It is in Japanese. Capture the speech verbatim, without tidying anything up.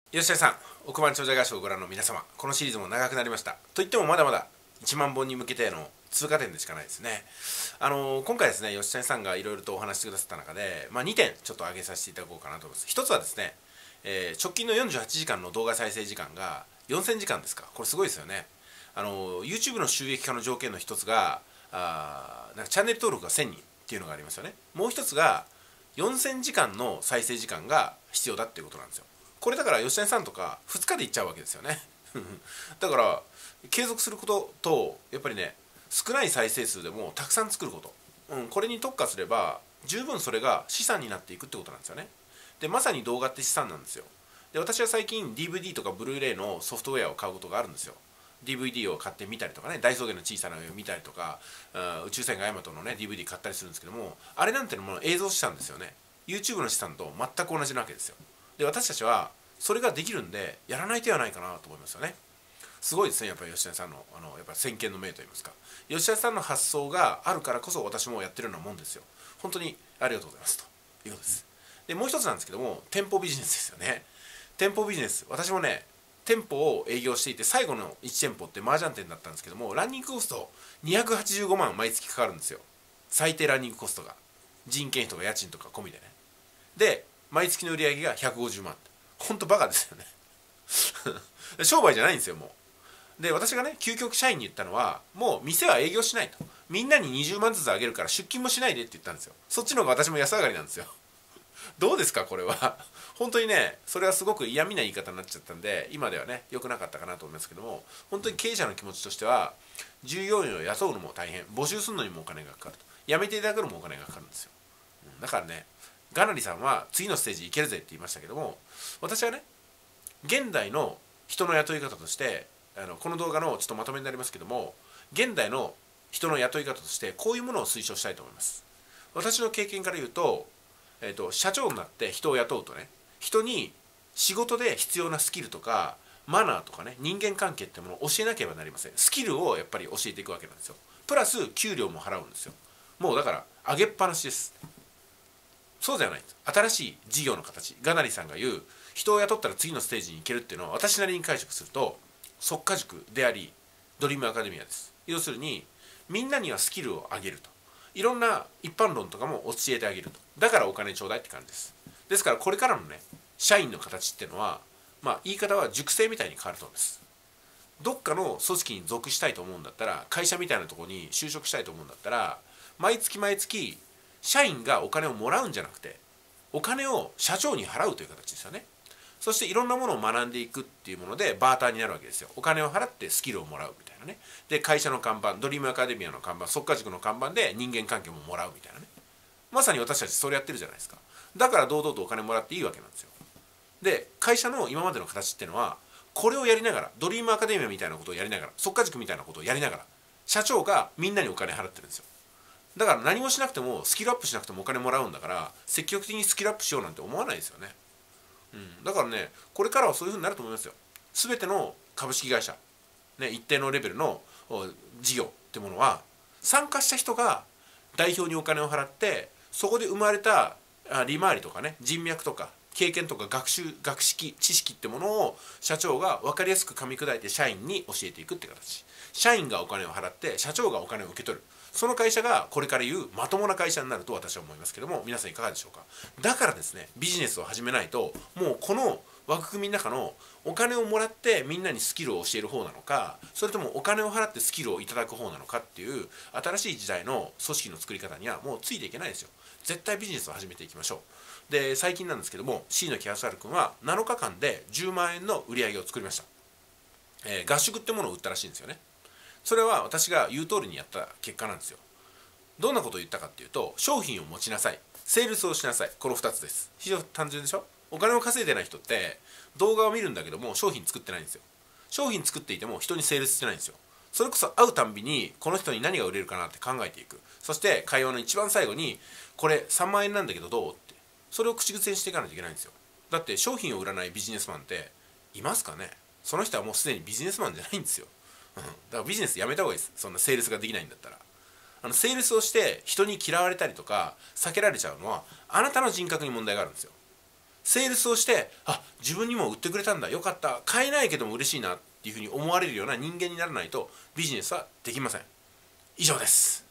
吉田さん、億万長者合唱をご覧の皆様、このシリーズも長くなりました。といってもまだまだいちまんぼんに向けての通過点でしかないですね。あのー、今回ですね、吉田さんがいろいろとお話してくださった中で、まあ、にてんちょっと挙げさせていただこうかなと思います。ひとつはですね、えー直近のよんじゅうはちじかんの動画再生時間がよんせんじかんですか。これすごいですよね。あのー、YouTube の収益化の条件のひとつが、あなんかチャンネル登録がせんにんっていうのがありますよね。もうひとつがよんせんじかんの再生時間が必要だっていうことなんですよ。これだから吉谷さんとかふつかでいっちゃうわけですよねだから継続することとやっぱりね、少ない再生数でもたくさん作ること、うん、これに特化すれば十分それが資産になっていくってことなんですよね。でまさに動画って資産なんですよ。で私は最近 ディーブイディー とかブルーレイのソフトウェアを買うことがあるんですよ。 ディーブイディー を買ってみたりとかね、大草原の小さな上を見たりとか、宇宙船がヤマトのね ディーブイディー 買ったりするんですけども、あれなんていうのも映像資産ですよね。 YouTube の資産と全く同じなわけですよ。で私たちはそれができるんでやらない手はないかなと思いますよね。すごいですね、やっぱり吉田さんのあのやっぱ先見の明といいますか、吉田さんの発想があるからこそ私もやってるようなもんですよ。本当にありがとうございますということです。でもう一つなんですけども、店舗ビジネスですよね。店舗ビジネス、私もね店舗を営業していて、最後のいち店舗って麻雀店だったんですけども、ランニングコストにひゃくはちじゅうごまん毎月かかるんですよ。最低ランニングコストが、人件費とか家賃とか込みでね。で毎月の売り上げがひゃくごじゅうまん。ほんとバカですよね商売じゃないんですよ、もう。で私がね究極社員に言ったのは、もう店は営業しないと、みんなににじゅうまんずつあげるから出勤もしないでって言ったんですよ。そっちの方が私も安上がりなんですよどうですかこれは本当にね、それはすごく嫌味な言い方になっちゃったんで、今ではね良くなかったかなと思いますけども、本当に経営者の気持ちとしては、従業員を雇うのも大変、募集するのにもお金がかかると、辞めていただくのもお金がかかるんですよ。だからね、ガナリさんは次のステージいけるぜって言いましたけども、私はね現代の人の雇い方として、あのこの動画のちょっとまとめになりますけども、現代の人の雇い方としてこういうものを推奨したいと思います。私の経験から言うと、えーと、社長になって人を雇うとね、人に仕事で必要なスキルとかマナーとかね、人間関係ってものを教えなければなりません。スキルをやっぱり教えていくわけなんですよ。プラス給料も払うんですよ。もうだから上げっぱなしです。そうじゃない。新しい事業の形、ガナリさんが言う人を雇ったら次のステージに行けるっていうのは、私なりに解釈すると即価塾でありドリームアカデミアです。要するにみんなにはスキルを上げると、いろんな一般論とかも教えてあげると、だからお金ちょうだいって感じです。ですからこれからのね社員の形っていうのは、まあ言い方は塾生みたいに変わると思います。どっかの組織に属したいと思うんだったら、会社みたいなところに就職したいと思うんだったら、毎月毎月社員がお金をもらうんじゃなくて、お金を社長に払うという形ですよね。そしていろんなものを学んでいくっていうものでバーターになるわけですよ。お金を払ってスキルをもらうみたいなね。で会社の看板、ドリームアカデミアの看板、即価塾の看板で人間関係ももらうみたいなね。まさに私たちそれやってるじゃないですか。だから堂々とお金もらっていいわけなんですよ。で会社の今までの形っていうのは、これをやりながら、ドリームアカデミアみたいなことをやりながら、即価塾みたいなことをやりながら、社長がみんなにお金払ってるんですよ。だから何もしなくても、スキルアップしなくてもお金もらうんだから、積極的にスキルアップしようなんて思わないですよね。うん、だからね、これからはそういうふうになると思いますよ。全ての株式会社、ね、一定のレベルの事業ってものは、参加した人が代表にお金を払って、そこで生まれた利回りとかね、人脈とか経験とか学習学識知識ってものを社長が分かりやすく噛み砕いて社員に教えていくって形。社員がお金を払って社長がお金を受け取る、その会社がこれから言うまともな会社になると私は思いますけども、皆さんいかがでしょうか。だからですね、ビジネスを始めないと、もうこの枠組みの中のお金をもらってみんなにスキルを教える方なのか、それともお金を払ってスキルをいただく方なのかっていう新しい時代の組織の作り方にはもうついていけないですよ。絶対ビジネスを始めていきましょう。で最近なんですけども、 C の木橋君はなのかかんでじゅうまんえんの売り上げを作りました。えー、合宿ってものを売ったらしいんですよね。それは私が言う通りにやった結果なんですよ。どんなことを言ったかっていうと、商品を持ちなさい、セールスをしなさい、このふたつです。非常に単純でしょ。お金を稼いでない人って動画を見るんだけども商品作ってないんですよ。商品作っていても人にセールスしてないんですよ。それこそ会うたんびにこの人に何が売れるかなって考えていく。そして会話の一番最後に、これさんまんえんなんだけどどうって、それを口癖にしていかないといけないんですよ。だって商品を売らないビジネスマンっていますかね。その人はもうすでにビジネスマンじゃないんですよ。だからビジネスやめた方がいいです。そんなセールスができないんだったら。あのセールスをして人に嫌われたりとか避けられちゃうのは、あなたの人格に問題があるんですよ。 セールスをして、あ、自分にも売ってくれたんだ、よかった、買えないけども嬉しいなっていうふうに思われるような人間にならないとビジネスはできません。以上です。